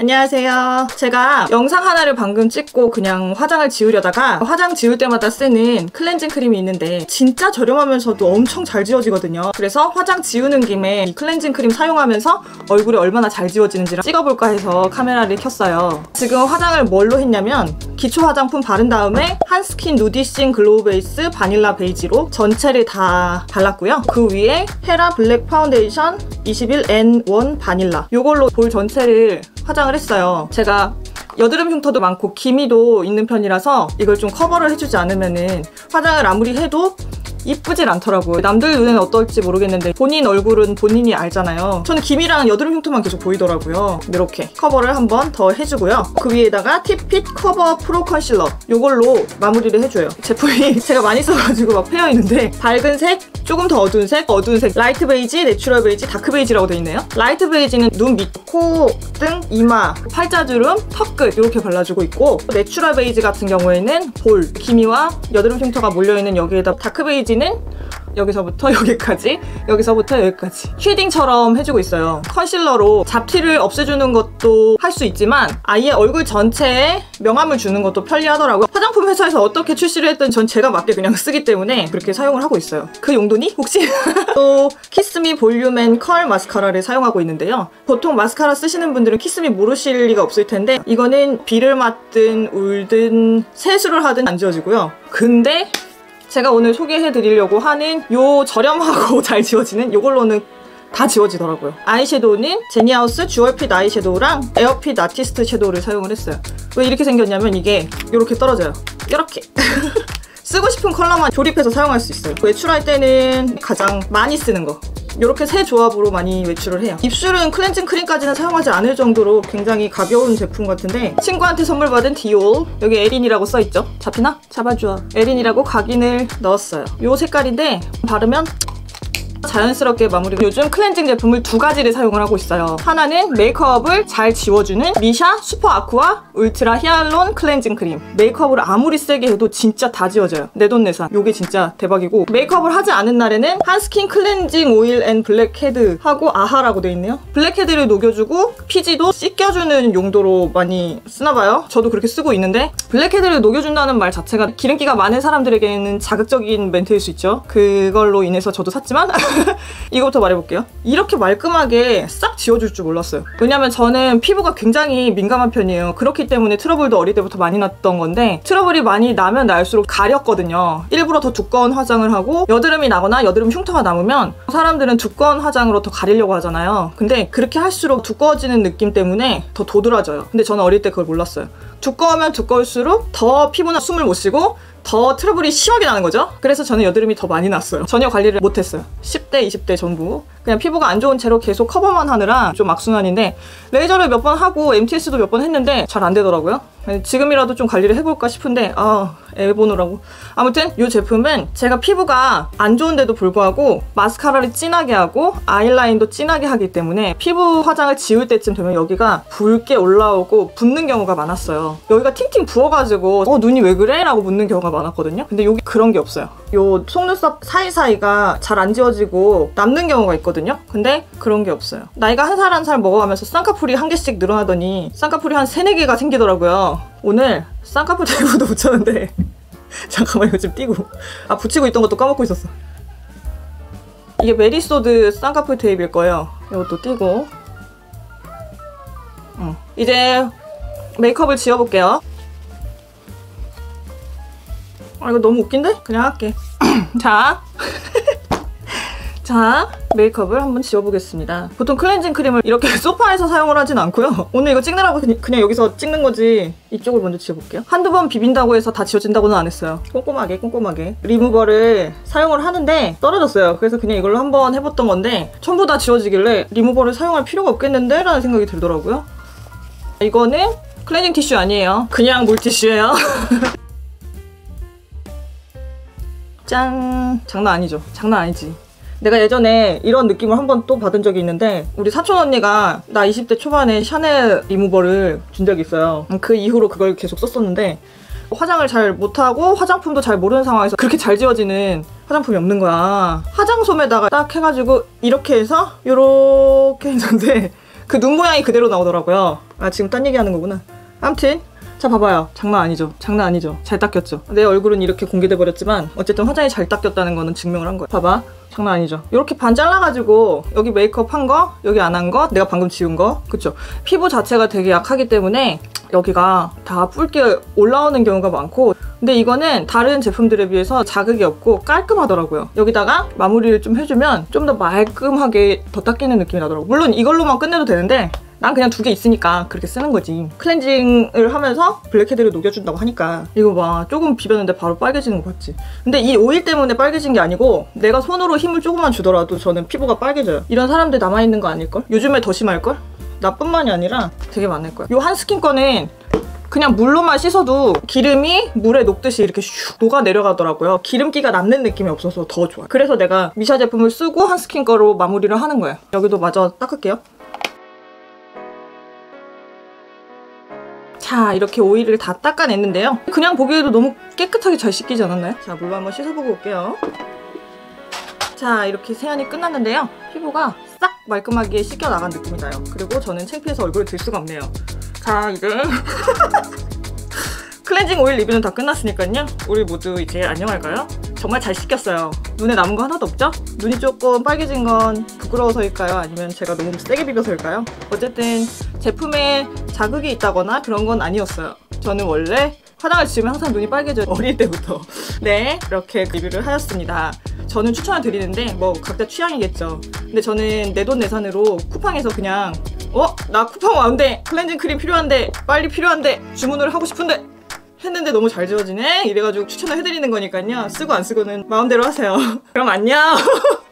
안녕하세요. 제가 영상 하나를 방금 찍고 그냥 화장을 지우려다가 화장 지울 때마다 쓰는 클렌징 크림이 있는데 진짜 저렴하면서도 엄청 잘 지워지거든요. 그래서 화장 지우는 김에 이 클렌징 크림 사용하면서 얼굴이 얼마나 잘 지워지는지를 찍어볼까 해서 카메라를 켰어요. 지금 화장을 뭘로 했냐면 기초 화장품 바른 다음에 한스킨 누디싱 글로우 베이스 바닐라 베이지로 전체를 다 발랐고요. 그 위에 헤라 블랙 파운데이션 21N1 바닐라 이걸로 볼 전체를 화장을 했어요. 제가 여드름 흉터도 많고 기미도 있는 편이라서 이걸 좀 커버를 해주지 않으면은 화장을 아무리 해도 이쁘질 않더라고요. 남들 눈에는 어떨지 모르겠는데 본인 얼굴은 본인이 알잖아요. 저는 기미랑 여드름 흉터만 계속 보이더라고요. 이렇게 커버를 한 번 더 해주고요. 그 위에다가 티핏 커버 프로 컨실러 이걸로 마무리를 해줘요. 제품이 제가 많이 써가지고 막 패여있는데 밝은 색, 조금 더 어두운 색, 라이트 베이지, 내추럴 베이지, 다크 베이지라고 돼 있네요. 라이트 베이지는 눈 밑, 코, 등, 이마, 팔자주름, 턱끝 이렇게 발라주고 있고, 내추럴 베이지 같은 경우에는 볼, 기미와 여드름 흉터가 몰려있는 여기에다 다크 베이지는 여기서부터 여기까지, 여기서부터 여기까지 쉐딩처럼 해주고 있어요. 컨실러로 잡티를 없애주는 것도 할 수 있지만 아예 얼굴 전체에 명암을 주는 것도 편리하더라고요. 화장품 회사에서 어떻게 출시를 했든 전 제가 맞게 그냥 쓰기 때문에 그렇게 사용을 하고 있어요. 그 용도니? 혹시? 또 키스미 볼륨 앤 컬 마스카라를 사용하고 있는데요. 보통 마스카라 쓰시는 분들은 키스미 모르실 리가 없을 텐데 이거는 비를 맞든 울든 세수를 하든 안 지워지고요. 근데 제가 오늘 소개해드리려고 하는 요 저렴하고 잘 지워지는 이걸로는 다 지워지더라고요. 아이섀도우는 제니하우스 주얼핏 아이섀도우랑 에어핏 아티스트 섀도우를 사용을 했어요. 왜 이렇게 생겼냐면 이게 이렇게 떨어져요. 이렇게. 쓰고 싶은 컬러만 조립해서 사용할 수 있어요. 외출할 때는 가장 많이 쓰는 거. 이렇게 세 조합으로 많이 외출을 해요. 입술은 클렌징 크림까지는 사용하지 않을 정도로 굉장히 가벼운 제품 같은데 친구한테 선물 받은 디올, 여기 에린이라고 써있죠? 잡히나? 잡아줘. 에린이라고 각인을 넣었어요. 이 색깔인데 바르면 자연스럽게 마무리가. 요즘 클렌징 제품을 두 가지를 사용을 하고 있어요. 하나는 메이크업을 잘 지워주는 미샤 슈퍼 아쿠아 울트라 히알론 클렌징 크림. 메이크업을 아무리 세게 해도 진짜 다 지워져요. 내돈내산. 요게 진짜 대박이고, 메이크업을 하지 않은 날에는 한스킨 클렌징 오일 앤 블랙헤드 하고 아하라고 돼 있네요. 블랙헤드를 녹여주고 피지도 씻겨주는 용도로 많이 쓰나봐요. 저도 그렇게 쓰고 있는데, 블랙헤드를 녹여준다는 말 자체가 기름기가 많은 사람들에게는 자극적인 멘트일 수 있죠. 그걸로 인해서 저도 샀지만 이거부터 말해볼게요. 이렇게 말끔하게 싹 지워줄 줄 몰랐어요. 왜냐면 저는 피부가 굉장히 민감한 편이에요. 그렇기 때문에 트러블도 어릴 때부터 많이 났던 건데, 트러블이 많이 나면 날수록 가렸거든요. 일부러 더 두꺼운 화장을 하고 여드름이 나거나 여드름 흉터가 남으면 사람들은 두꺼운 화장으로 더 가리려고 하잖아요. 근데 그렇게 할수록 두꺼워지는 느낌 때문에 더 도드라져요. 근데 저는 어릴 때 그걸 몰랐어요. 두꺼우면 두꺼울수록 더 피부나 숨을 못 쉬고 더 트러블이 심하게 나는 거죠. 그래서 저는 여드름이 더 많이 났어요. 전혀 관리를 못했어요. 10대, 20대 전부 그냥 피부가 안 좋은 채로 계속 커버만 하느라 좀 악순환인데, 레이저를 몇 번 하고 MTS도 몇 번 했는데 잘 안 되더라고요. 지금이라도 좀 관리를 해볼까 싶은데 애 보느라고. 아무튼 이 제품은 제가 피부가 안 좋은데도 불구하고 마스카라를 진하게 하고 아이라인도 진하게 하기 때문에 피부 화장을 지울 때쯤 되면 여기가 붉게 올라오고 붓는 경우가 많았어요. 여기가 팅팅 부어가지고 눈이 왜 그래? 라고 묻는 경우가 많았거든요. 근데 여기 그런 게 없어요. 요 속눈썹 사이사이가 잘 안 지워지고 남는 경우가 있거든요. 근데 그런 게 없어요. 나이가 한 살 한 살 먹어가면서 쌍꺼풀이 한 개씩 늘어나더니 쌍꺼풀이 한 3, 4개가 생기더라고요. 오늘 쌍꺼풀 테이프도 붙였는데 잠깐만, 이거 지금 띄고 붙이고 있던 것도 까먹고 있었어. 이게 메리소드 쌍꺼풀 테이프일 거예요. 이것도 띄고 이제 메이크업을 지워볼게요. 이거 너무 웃긴데? 그냥 할게. 자, 메이크업을 한번 지워보겠습니다. 보통 클렌징 크림을 이렇게 소파에서 사용을 하진 않고요. 오늘 이거 찍느라고 그냥 여기서 찍는 거지. 이쪽을 먼저 지워볼게요. 한두 번 비빈다고 해서 다 지워진다고는 안 했어요. 꼼꼼하게 리무버를 사용을 하는데 떨어졌어요. 그래서 그냥 이걸로 한번 해봤던 건데 전부 다 지워지길래 리무버를 사용할 필요가 없겠는데? 라는 생각이 들더라고요. 이거는 클렌징 티슈 아니에요. 그냥 물티슈예요. 짠! 장난 아니죠? 장난 아니지. 내가 예전에 이런 느낌을 한 번 또 받은 적이 있는데, 우리 사촌 언니가 나 20대 초반에 샤넬 리무버를 준 적이 있어요. 그 이후로 그걸 계속 썼었는데, 화장을 잘 못하고 화장품도 잘 모르는 상황에서 그렇게 잘 지워지는 화장품이 없는 거야. 화장솜에다가 딱 해가지고 이렇게 해서 이렇게 했는데 그 눈 모양이 그대로 나오더라고요. 아, 지금 딴 얘기하는 거구나. 아무튼 자, 봐봐요. 장난 아니죠? 장난 아니죠? 잘 닦였죠? 내 얼굴은 이렇게 공개돼 버렸지만 어쨌든 화장이 잘 닦였다는 거는 증명을 한 거야. 봐봐. 장난 아니죠? 이렇게 반 잘라가지고 여기 메이크업 한 거, 여기 안 한 거, 내가 방금 지운 거, 그쵸? 피부 자체가 되게 약하기 때문에 여기가 다 붉게 올라오는 경우가 많고, 근데 이거는 다른 제품들에 비해서 자극이 없고 깔끔하더라고요. 여기다가 마무리를 좀 해주면 좀 더 말끔하게 더 닦이는 느낌이 나더라고요. 물론 이걸로만 끝내도 되는데 난 그냥 2개 있으니까 그렇게 쓰는 거지. 클렌징을 하면서 블랙헤드를 녹여준다고 하니까. 이거 봐, 조금 비볐는데 바로 빨개지는 거 봤지? 근데 이 오일 때문에 빨개진 게 아니고 내가 손으로 힘을 조금만 주더라도 저는 피부가 빨개져요. 이런 사람들 남아있는 거 아닐걸? 요즘에 더 심할걸? 나뿐만이 아니라 되게 많을 거야. 요 한스킨 거는 그냥 물로만 씻어도 기름이 물에 녹듯이 이렇게 슉 녹아 내려가더라고요. 기름기가 남는 느낌이 없어서 더 좋아요. 그래서 내가 미샤 제품을 쓰고 한스킨 거로 마무리를 하는 거예요. 여기도 마저 닦을게요. 자, 이렇게 오일을 다 닦아냈는데요. 그냥 보기에도 너무 깨끗하게 잘 씻기지 않았나요? 자, 물로 한번 씻어보고 올게요. 자, 이렇게 세안이 끝났는데요. 피부가 싹 말끔하게 씻겨 나간 느낌이 나요. 그리고 저는 창피해서 얼굴을 들 수가 없네요. 자, 이제 클렌징 오일 리뷰는 다 끝났으니까요. 우리 모두 이제 안녕할까요? 정말 잘 씻겼어요. 눈에 남은 거 하나도 없죠? 눈이 조금 빨개진 건 부끄러워서일까요? 아니면 제가 너무 세게 비벼서일까요? 어쨌든 제품에 자극이 있다거나 그런 건 아니었어요. 저는 원래 화장을 지우면 항상 눈이 빨개져요. 어릴 때부터. 네, 이렇게 리뷰를 하였습니다. 저는 추천을 드리는데 뭐 각자 취향이겠죠. 근데 저는 내돈내산으로 쿠팡에서 그냥 나 쿠팡 왔는데 클렌징 크림 필요한데 빨리 필요한데 주문을 하고 싶은데 했는데 너무 잘 지워지네? 이래가지고 추천을 해드리는 거니까요. 쓰고 안 쓰고는 마음대로 하세요. 그럼 안녕.